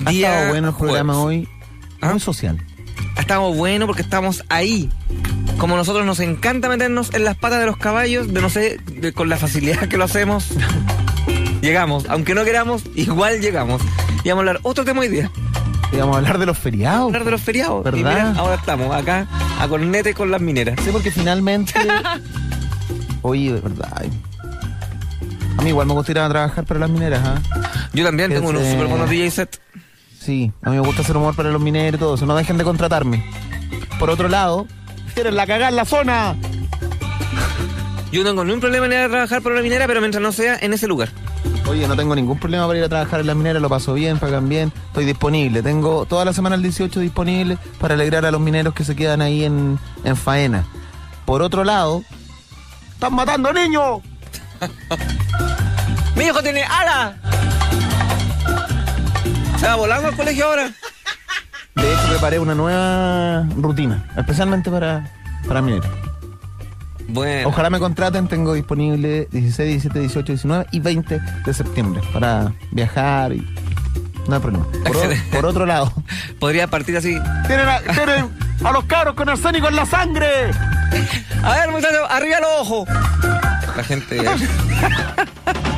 Ha día estado bueno el programa jueves. hoy. Muy social. Ha estado bueno porque estamos ahí. Como nosotros nos encanta meternos en las patas de los caballos, con la facilidad que lo hacemos, llegamos. Aunque no queramos, igual llegamos. Y vamos a hablar otro tema hoy día. Y vamos a hablar de los feriados. Hablar de los feriados. ¿Verdad? Y mira, ahora estamos acá a cornete con las mineras. Sí, porque finalmente... Oye, de verdad. A mí igual me gusta ir a trabajar para las mineras, ¿ah? Yo también tengo unos super buenos DJ set. Sí, a mí me gusta hacer humor para los mineros y todo eso. No dejen de contratarme. Por otro lado, quieren la cagada en la zona. Yo no tengo ningún problema en ir a trabajar para una minera, pero mientras no sea en ese lugar. Oye, no tengo ningún problema para ir a trabajar en las mineras, lo paso bien, pagan bien, estoy disponible. Tengo toda la semana el 18 disponible para alegrar a los mineros que se quedan ahí en faena. Por otro lado, ¡están matando niños! ¡Mi hijo tiene alas! ¿Se va volando al colegio ahora? De hecho, preparé una nueva rutina, especialmente para mineros. Bueno. Ojalá me contraten, tengo disponible 16, 17, 18, 19 y 20 de septiembre para viajar y no hay problema. Por otro lado, podría partir así. ¡Tienen a los cabros con arsénico en la sangre! A ver, muchachos, arriba los ojos. La gente...